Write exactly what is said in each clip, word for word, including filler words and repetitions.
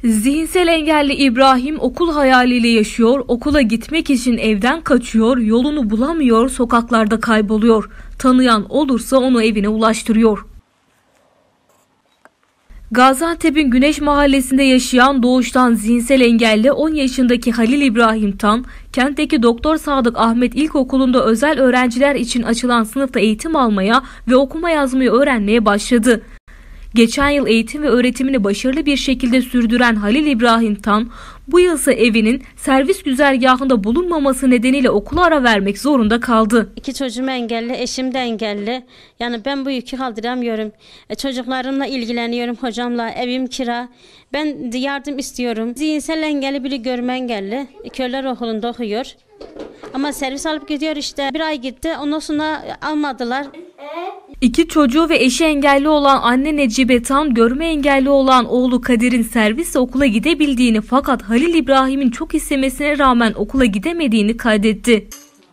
Zihinsel engelli İbrahim okul hayaliyle yaşıyor, okula gitmek için evden kaçıyor, yolunu bulamıyor, sokaklarda kayboluyor. Tanıyan olursa onu evine ulaştırıyor. Gaziantep'in Güneş Mahallesi'nde yaşayan doğuştan zihinsel engelli on yaşındaki Halil İbrahim Tan, kentteki Doktor Sadık Ahmet İlkokulu'nda özel öğrenciler için açılan sınıfta eğitim almaya ve okuma yazmayı öğrenmeye başladı. Geçen yıl eğitim ve öğretimini başarılı bir şekilde sürdüren Halil İbrahim Tan, bu yılsa evinin servis güzergahında bulunmaması nedeniyle okula ara vermek zorunda kaldı. İki çocuğum engelli, eşim de engelli. Yani ben bu yükü kaldıramıyorum. E, çocuklarımla ilgileniyorum, hocamla, evim kira. Ben yardım istiyorum. Zihinsel engelli, biri görme engelli. Körler Okulu'nda okuyor. Ama servis alıp gidiyor işte. Bir ay gitti, ondan sonra almadılar. İki çocuğu ve eşi engelli olan anne Necibe Tan, görme engelli olan oğlu Kadir'in servisle okula gidebildiğini fakat Halil İbrahim'in çok istemesine rağmen okula gidemediğini kaydetti.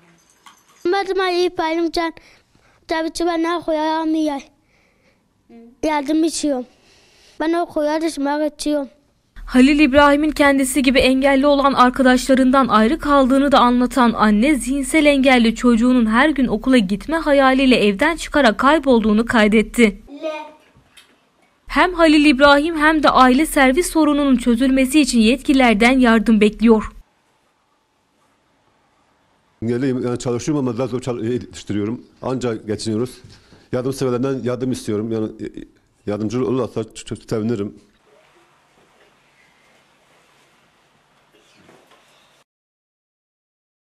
Yardım istiyorum. Ben okula düşmek istiyorum. Halil İbrahim'in kendisi gibi engelli olan arkadaşlarından ayrı kaldığını da anlatan anne, zihinsel engelli çocuğunun her gün okula gitme hayaliyle evden çıkarak kaybolduğunu kaydetti. Hem Halil İbrahim hem de aile servis sorununun çözülmesi için yetkililerden yardım bekliyor. Engelliyim, yani çalışıyorum ama daha zor yetiştiriyorum. Ancak geçiniyoruz. Yardımseverlerden yardım istiyorum. Yani yardımcı olursa çok sevinirim.